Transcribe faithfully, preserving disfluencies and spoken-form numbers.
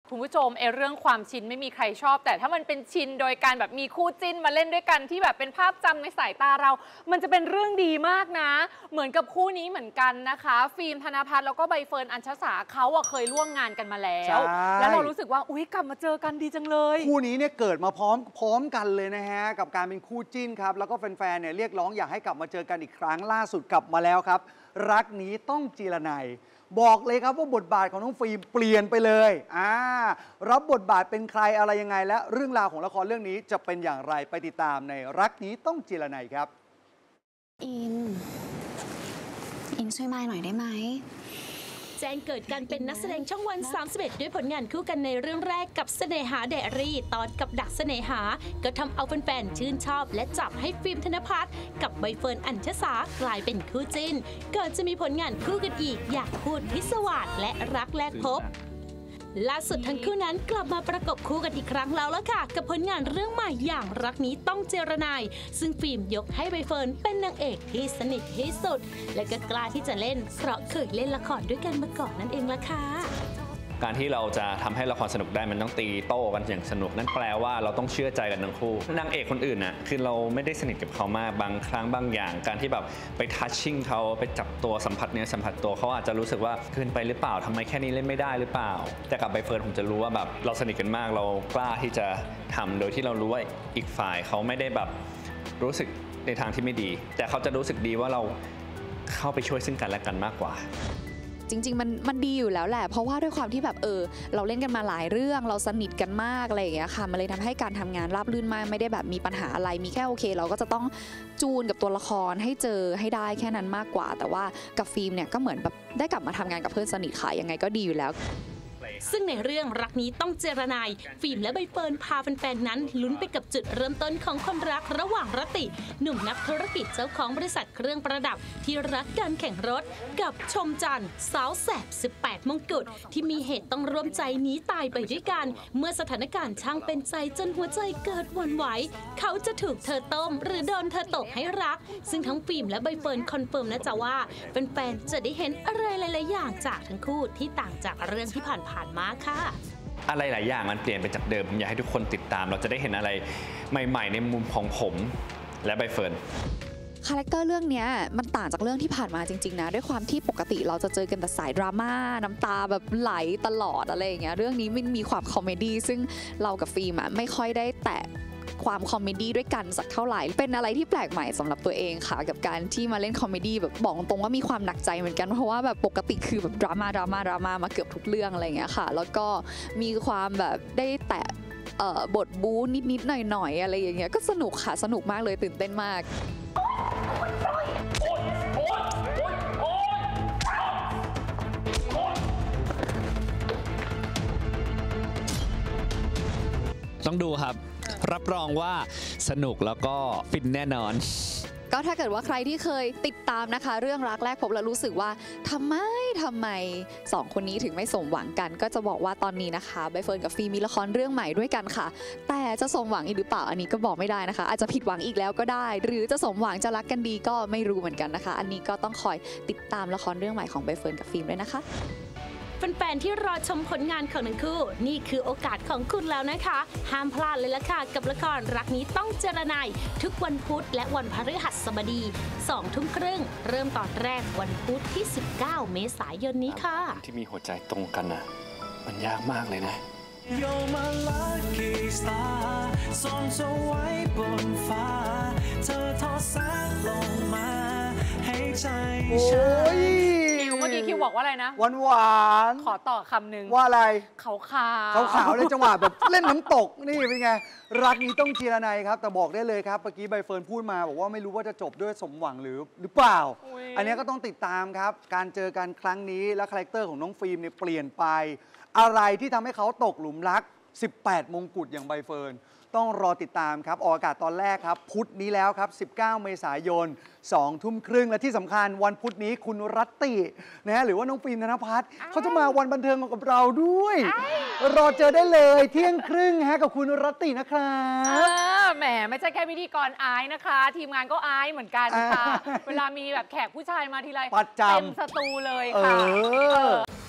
คุณผู้ชมเอเรื่องความชินไม่มีใครชอบแต่ถ้ามันเป็นชินโดยการแบบมีคู่จิ้นมาเล่นด้วยกันที่แบบเป็นภาพจำในสายตาเรามันจะเป็นเรื่องดีมากนะเหมือนกับคู่นี้เหมือนกันนะคะฟิล์มธนภัทรแล้วก็ใบเฟิร์นอัญชสาเขาอะเคยร่วมงานกันมาแล้วแล้วเรารู้สึกว่าอุ๊ยกลับมาเจอกันดีจังเลยคู่นี้เนี่ยเกิดมาพร้อมพร้อมกันเลยนะฮะกับการเป็นคู่จิ้นครับแล้วก็แฟนๆเนี่ยเรียกร้องอยากให้กลับมาเจอกันอีกครั้งล่าสุดกลับมาแล้วครับรักนี้ต้องจีรนัยบอกเลยครับว่าบทบาทของน้องฟิล์มเปลี่ยนไปเลยอ่ารับบทบาทเป็นใครอะไรยังไงและเรื่องราวของละครเรื่องนี้จะเป็นอย่างไรไปติดตามในรักนี้ต้องจีรนัยครับอินอินช่วยมายหน่อยได้ไหมแจ้งเกิดการเป็นนักแสดงช่องวันสามสิบเอ็ดด้วยผลงานคู่กันในเรื่องแรกกับเสน่หาไดอารี่ตอนกับดักเสน่หาก็ทำเอาแฟนๆชื่นชอบและจับให้ฟิล์มธนภัทรกับใบเฟิร์นอัญชสากลายเป็นคู่จิ้นก่อนจะมีผลงานคู่กันอีกอยากพูดพิศวาสและรักแรกพบล่าสุดทั้งคู่นั้นกลับมาประกบคู่กันอีกครั้งแล้วล่ะค่ะกับผลงานเรื่องใหม่อย่างรักนี้ต้องเจรนายซึ่งฟิล์มยกให้ใบเฟิร์นเป็นนางเอกที่สนิทที่สุดและก็กล้าที่จะเล่นเพราะเคยเล่นละครด้วยกันมาก่อนนั่นเองล่ะค่ะการที่เราจะทำให้ละครสนุกได้มันต้องตีโต้กันอย่างสนุกนั่นแปลว่าเราต้องเชื่อใจกันทั้งคู่นางเอกคนอื่นน่ะคือเราไม่ได้สนิทกับเขามากบางครั้งบางอย่างการที่แบบไปทัชชิ่งเขาไปจับตัวสัมผัสเนื้อสัมผัสตัวเขาอาจจะรู้สึกว่าเกินไปหรือเปล่าทำไมแค่นี้เล่นไม่ได้หรือเปล่าแต่กับใบเฟิร์นผมจะรู้ว่าแบบเราสนิทกันมากเรากล้าที่จะทำโดยที่เรารู้ว่าอีกฝ่ายเขาไม่ได้แบบรู้สึกในทางที่ไม่ดีแต่เขาจะรู้สึกดีว่าเราเข้าไปช่วยซึ่งกันและกันมากกว่าจริงๆมันมันดีอยู่แล้วแหละเพราะว่าด้วยความที่แบบเออเราเล่นกันมาหลายเรื่องเราสนิทกันมากอะไรอย่างเงี้ยค่ะมันเลยทำให้การทำงานราบรื่นมากไม่ได้แบบมีปัญหาอะไรมีแค่โอเคเราก็จะต้องจูนกับตัวละครให้เจอให้ได้แค่นั้นมากกว่าแต่ว่ากับฟิล์มเนี่ยก็เหมือนแบบได้กลับมาทำงานกับเพื่อนสนิทค่ะยังไงก็ดีอยู่แล้วซึ่งในเรื่องรักนี้ต้องเจรนายฟิล์มและใบเฟิร์นพาแฟนๆนั้นลุ้นไปกับจุดเริ่มต้นของความรักระหว่างรติหนุ่มนักธุรกิจเจ้าของบริษัทเครื่องประดับที่รักการแข่งรถกับชมจันทร์สาวแสบสิบแปดมงกุฎที่มีเหตุต้องร่วมใจหนีตายไปด้วยกันเมื่อสถานการณ์ช่างเป็นใจจนหัวใจเกิดหวั่นไหวเขาจะถูกเธอต้มหรือโดนเธอตกให้รักซึ่งทั้งฟิล์มและใบเฟิร์นคอนเฟิร์มนะจ๊ะว่าแฟนๆจะได้เห็นอะไรหลายๆอย่างจากทั้งคู่ที่ต่างจากเรื่องที่ผ่านๆมาค่ะอะไรหลายอย่างมันเปลี่ยนไปจากเดิมผมอยากให้ทุกคนติดตามเราจะได้เห็นอะไรใหม่ๆในมุมของผมและใบเฟิร์นคาแรคเตอร์เรื่องนี้มันต่างจากเรื่องที่ผ่านมาจริงๆนะด้วยความที่ปกติเราจะเจอกันแต่สายดราม่าน้ำตาแบบไหลตลอดอะไรอย่างเงี้ยเรื่องนี้มันมีความคอมเมดี้ซึ่งเรากับฟิล์มอะไม่ค่อยได้แตะความคอมเมดี้ด้วยกันสักเท่าไหร่เป็นอะไรที่แปลกใหม่สำหรับตัวเองค่ะกับการที่มาเล่นคอมเมดี้แบบบอกตรงว่ามีความหนักใจเหมือนกันเพราะว่าแบบปกติคือแบบดราม่าดราม่าดราม่ามาเกือบทุกเรื่องอะไรอย่างเงี้ยค่ะแล้วก็มีความแบบได้แตะบทบู๊นิดๆหน่อยๆอะไรอย่างเงี้ยก็สนุกค่ะสนุกมากเลยตื่นเต้นมากต้องดูครับรับรองว่าสนุกแล้วก็ฟินแน่นอนก็ถ้าเกิดว่าใครที่เคยติดตามนะคะเรื่องรักแรกพบแล้วรู้สึกว่าทำไมทำไมสองคนนี้ถึงไม่สมหวังกันก็จะบอกว่าตอนนี้นะคะใบเฟิร์นกับฟิล์มมีละครเรื่องใหม่ด้วยกันค่ะแต่จะสมหวังอีกหรือเปล่าอันนี้ก็บอกไม่ได้นะคะอาจจะผิดหวังอีกแล้วก็ได้หรือจะสมหวังจะรักกันดีก็ไม่รู้เหมือนกันนะคะอันนี้ก็ต้องคอยติดตามละครเรื่องใหม่ของใบเฟิร์นกับฟิล์มด้วยนะคะแฟนๆที่รอชมผลงานของทั้งคู่นี่คือโอกาสของคุณแล้วนะคะห้ามพลาดเลยล่ะค่ะกับละครรักนี้ต้องเจรนายทุกวันพุธและวันพฤหัสบดีสองทุ่มครึ่งเริ่มตอนแรกวันพุธที่สิบเก้าเมษายนนี้ค่ะที่มีหัวใจตรงกันนะมันยากมากเลยนะส่องสวายบนฟ้าเธอทอดแสงลงมาให้ใจฉันเมื่อกี้คิวบอกว่าอะไรนะหวานหวานขอต่อคำหนึ่งว่าอะไรขาวขาวขาวๆในจังหวะแบบเล่นน้ำตกนี่เป็นไงรักนี้ต้องจีรนัยครับแต่บอกได้เลยครับเมื่อกี้ใบเฟิร์นพูดมาบอกว่าไม่รู้ว่าจะจบด้วยสมหวังหรือหรือเปล่าอันนี้ก็ต้องติดตามครับการเจอกันครั้งนี้และคาแรคเตอร์ของน้องฟิล์มเนี่ยเปลี่ยนไปอะไรที่ทำให้เขาตกหลุมรักสิบแปดมงกุฎอย่างใบเฟิร์นต้องรอติดตามครับออกอากาศตอนแรกครับพุธนี้แล้วครับสิบเก้าเมษายนสองทุ่มครึ่งและที่สำคัญวันพุธนี้คุณรัตตินะฮะหรือว่าน้องฟิล์มธนภัทรเขาจะมาวันบันเทิงกับเราด้วยรอเจอได้เลยเที่ยงครึ่งฮะกับคุณรัตตินะครับแหมไม่ใช่แค่พิธีกรอายนะคะทีมงานก็อายเหมือนกันค่ะเวลามีแบบแขกผู้ชายมาทีไรเต็มสตูเลยค่ะ